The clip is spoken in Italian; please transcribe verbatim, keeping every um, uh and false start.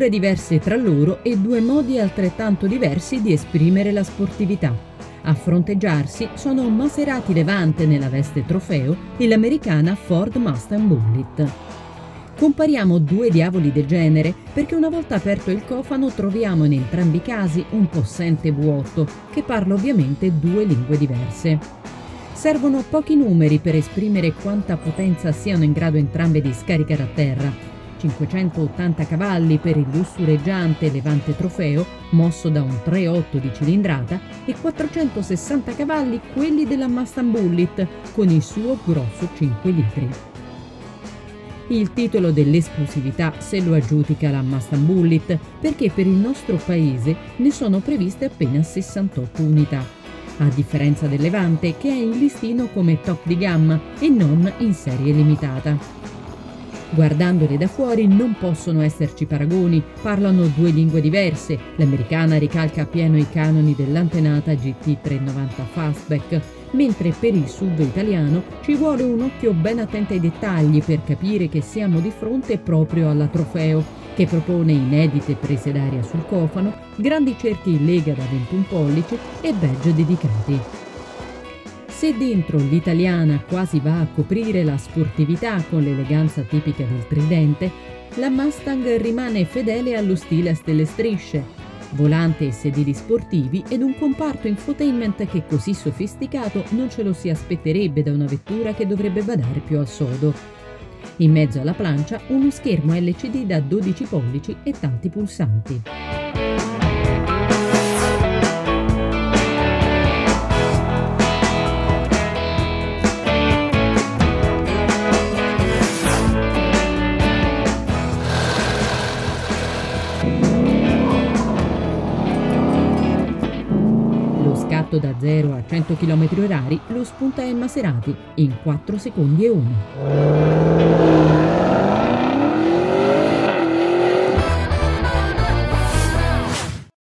culture diverse tra loro e due modi altrettanto diversi di esprimere la sportività. A fronteggiarsi sono Maserati Levante nella veste trofeo e l'americana Ford Mustang Bullitt. Compariamo due diavoli del genere perché una volta aperto il cofano troviamo in entrambi i casi un possente V otto che parla ovviamente due lingue diverse. Servono pochi numeri per esprimere quanta potenza siano in grado entrambe di scaricare a terra. cinquecentottanta cavalli per il lussureggiante Levante Trofeo, mosso da un tre virgola otto di cilindrata, e quattrocentosessanta cavalli quelli della Mustang Bullitt, con il suo grosso cinque litri. Il titolo dell'esclusività se lo aggiudica la Mustang Bullitt perché per il nostro paese ne sono previste appena sessantotto unità, a differenza del Levante che è in listino come top di gamma e non in serie limitata. Guardandole da fuori non possono esserci paragoni, parlano due lingue diverse, l'americana ricalca appieno i canoni dell'antenata G T trecentonovanta Fastback, mentre per il S U V italiano ci vuole un occhio ben attento ai dettagli per capire che siamo di fronte proprio alla Trofeo, che propone inedite prese d'aria sul cofano, grandi cerchi in lega da ventuno pollici e badge dedicati. Se dentro l'italiana quasi va a coprire la sportività con l'eleganza tipica del tridente, la Mustang rimane fedele allo stile a stelle strisce, volante e sedili sportivi ed un comparto infotainment che così sofisticato non ce lo si aspetterebbe da una vettura che dovrebbe badare più al sodo. In mezzo alla plancia uno schermo L C D da dodici pollici e tanti pulsanti. Da zero a cento chilometri orari lo spunta il Maserati in quattro secondi e uno.